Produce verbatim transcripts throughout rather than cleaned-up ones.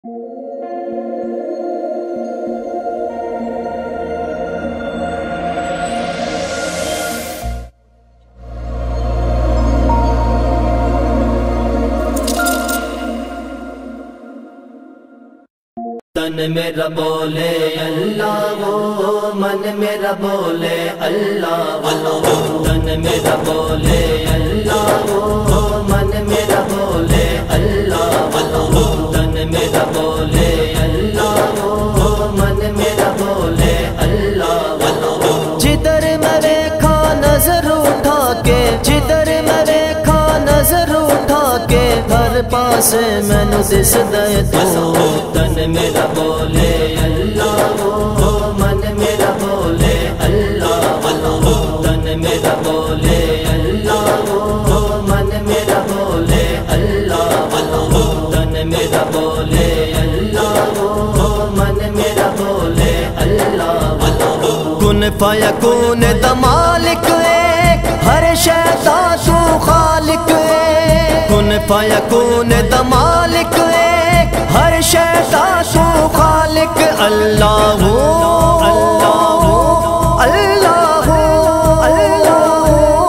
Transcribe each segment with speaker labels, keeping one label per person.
Speaker 1: تن میرا بولے اللہ وہ، من میرا بولے اللہ وہ، تن میرا بولے اللہ وہ، من میرا بولے اللہ وہ، تن میرا بولے اللہ وہ، من میرا بولے اللہ وہ۔ جدھر میں دیکھا نظر اٹھا کے، جدھر میں دیکھا نظر اٹھا کے، ہر پاس میں نو دس دے تو، تن میرا بولے اللہ وہ، من میرا بولے اللہ وہ، تن میرا بولے اللہ وہ، من میرا بولے اللہ وہ، تن میرا بولے اللہ وہ، من میرا بولے اللہ وہ۔ کن فیکون دا مالک ایک، ہر شے دا تو خالق ایک، کن فیکون دا مالک ایک، ہر شے دا تو خالق اللہ اللہ اللہ اللہ۔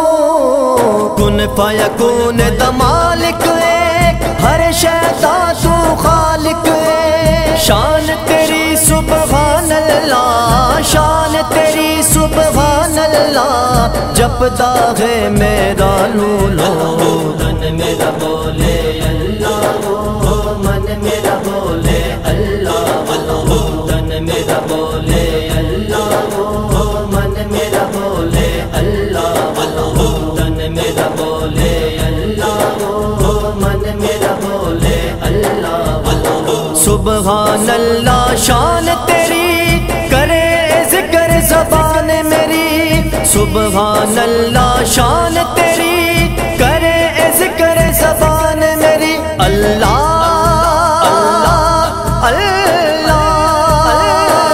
Speaker 1: کن فیکون دا مالک ایک، ہر شے دا تو خالق ایک۔ شان تیری سبحان اللہ، شان تیری سبحان اللہ، جپدا ہے میرا لولو، تن میرا بولے اللہ وہ، من میرا بولے اللہ وہ، تن میرا بولے اللہ وہ، من میرا بولے اللہ وہ، تن میرا بولے اللہ وہ، من میرا بولے اللہ وہ۔ سبحان اللہ شان تیری، کرے ذکر زبان میری، سبحان اللہ شان تیری، کرے ذکر زبان میری، اللہ اللہ اللہ۔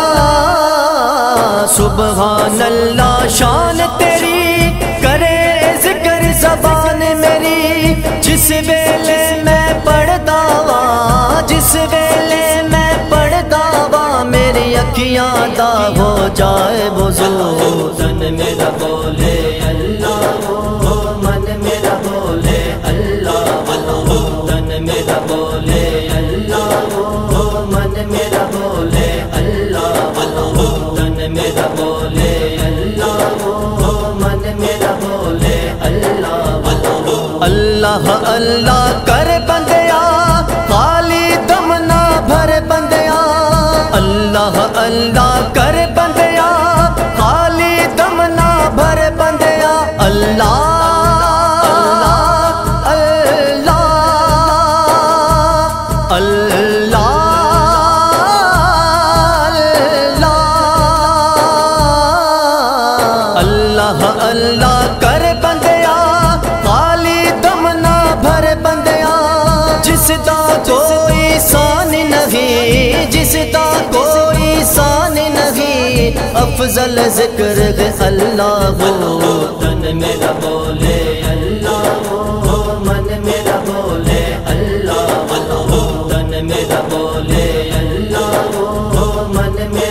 Speaker 1: سبحان اللہ شان تیری، کرے ذکر زبان میری، جس ویلے میں پڑھدا وا، جس ویلے میں پڑھدا وا، میری اکھیاں دا ہو جائے وضو، تن میرا بولے اللہ وہ، من میرا بولے اللہ وہ، تن میرا بولے اللہ وہ، من میرا بولے اللہ وہ، تن میرا بولے اللہ وہ، من میرا بولے اللہ وہ۔ اللہ اللہ کر بندیا، خالی دم نہ بھر بندیا، اللہ اللہ کر بندیا، خالی دم نہ بھر بندیا، اللہ اللہ اللہ اللہ اللہ کر بندیا، خالی دم نہ بھر بندیا، جس دا کوئی سان نہیں، جس دا کوئی سان نہیں، افضل ذکر ہے اللہ وہ، تن میرا بولے اللہ وہ، من میرا بولے اللہ وہ، تن میرا بولے اللہ وہ، من میرا